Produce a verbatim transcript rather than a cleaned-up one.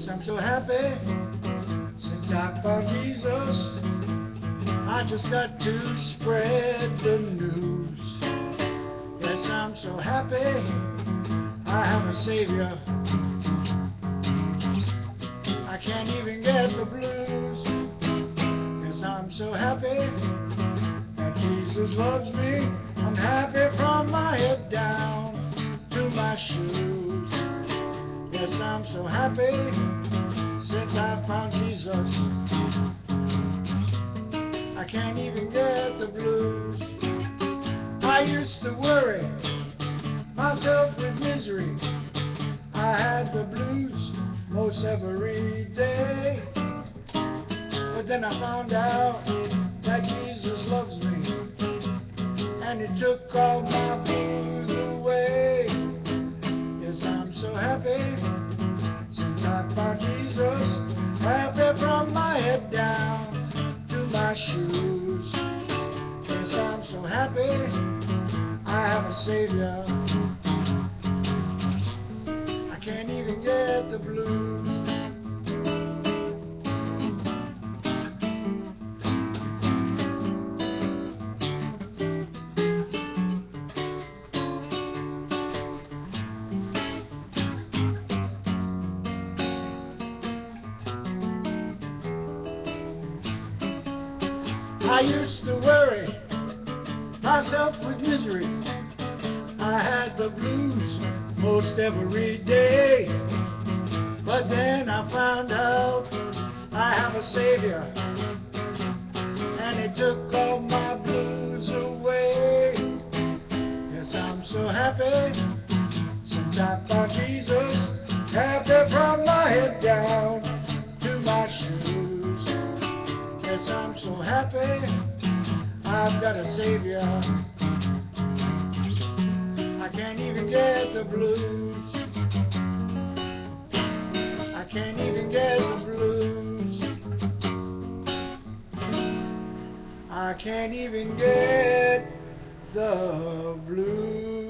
Yes, I'm so happy since I found Jesus. I just got to spread the news. Yes, I'm so happy I have a Savior. I can't even get the blues. Yes, I'm so happy that Jesus loves me. I'm happy from my head down to my shoes. Yes, I'm so happy since I found Jesus. I can't even get the blues. I used to worry myself with misery. I had the blues most every day. But then I found out that Jesus loves me, and He took all my blues away. Yes, I'm so happy since I found Jesus. Happy from my head down to my shoes. Yes, I'm so happy I have a Savior. I can't even get the blues. I used to worry myself with misery. I had the blues most every day. But then I found out I have a Savior, and He took all my blues away. Yes, I'm so happy since I found Jesus. Happy from my head down to my shoes. Yes, I'm so happy I've got a Savior. I can't even get the blues. I can't even get the blues. I can't even get the blues.